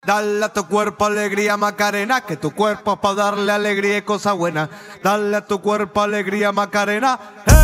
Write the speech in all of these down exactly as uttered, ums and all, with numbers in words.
Dale a tu cuerpo alegría Macarena, que tu cuerpo es pa' darle alegría y cosa buena. Dale a tu cuerpo alegría Macarena,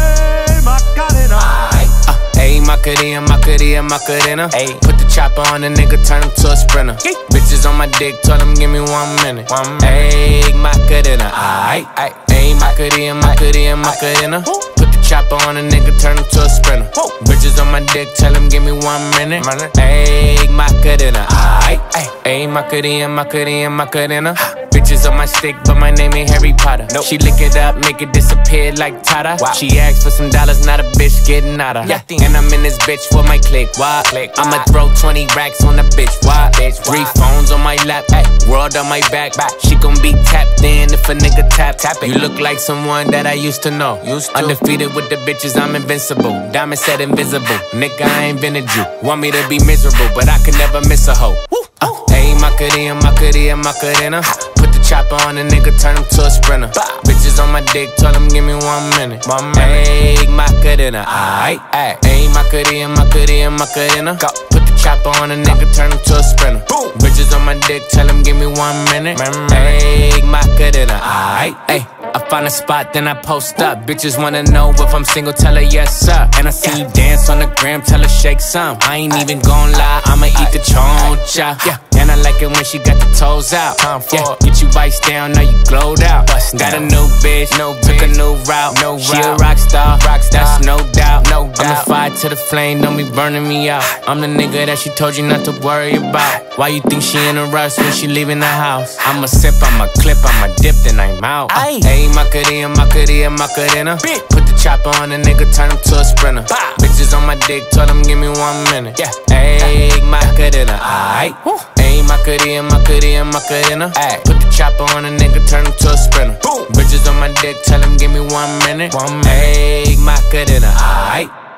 hey Macarena. Uh, hey Macarena, Macarena, Macarena. Hey, put the chopper on the nigga, turn him to a sprinter. Hey. Bitches on my dick, told him give me one minute. One minute. Hey Macarena, aight, aight. Hey Macarena, Macarena, Macarena. Put the chopper on a nigga, turn him to a sprinter. Whoa. Bitches on my dick, tell him give me one minute. Hey Macarena, aight, aight. Hey Macarena, Macarena, Macarena. Bitches on my stick, but my name ain't Harry Potter. Nope. She lick it up, make it disappear like Tata. Wow. She asked for some dollars, not a bitch getting out of. Yeah. And I'm in this bitch for my click. Why? Click. I'ma throw twenty racks on the bitch. Why? Bitch. Three phones on my lap, ay. World on my back. back. She gon' be tapped in if a nigga tap. tap it. You look like someone that I used to know. Used to. Undefeated with the bitches, I'm invincible. Diamond said invisible. Nigga, I ain't invented you. Want me to be miserable, but I can never miss a hoe. Uh, hey Macarena, Macarena, Macarena. Put the chopper on a nigga, turn him to a sprinter. Bitches on my dick, told him give me one minute. One minute. Hey Macarena, aight, aight. Hey Macarena, Macarena, Macarena. Put the chopper on a nigga, turn him to a sprinter. Boom. Bitches on my dick, tell him give me one minute. Hey Macarena, aight, aight. I find a spot, then I post up. Bitches wanna know if I'm single, tell her yes sir. And I see you dance on the gram, tell her shake some. I ain't even gon' lie, I'ma eat the choncha. Yeah. And I like it when she got the toes out. Time for yeah. Get you iced down, now you glowed out. Bust got down. A new bitch, no took bitch. A new route. No she route. A rock star, rock star. That's no doubt. No doubt. I'm the fire to the flame, don't be burning me out. I'm the nigga that she told you not to worry about. Why you think she in a rush when she leaving the house? I'ma sip, I'ma clip, I'ma dip, then I'm out. Uh, hey Macarena, Macarena, Macarena. Put the chopper on a nigga, turn him to a sprinter. Bah. Bitches on my dick, told him give me one minute. Yeah. Hey Macarena, aight. Hey Macarena, Macarena, Macarena. Ay. Put the chopper on a nigga, turn him to a sprinter. Boom. Bitches on my dick, tell him give me one minute. One minute. Hey Macarena, aight.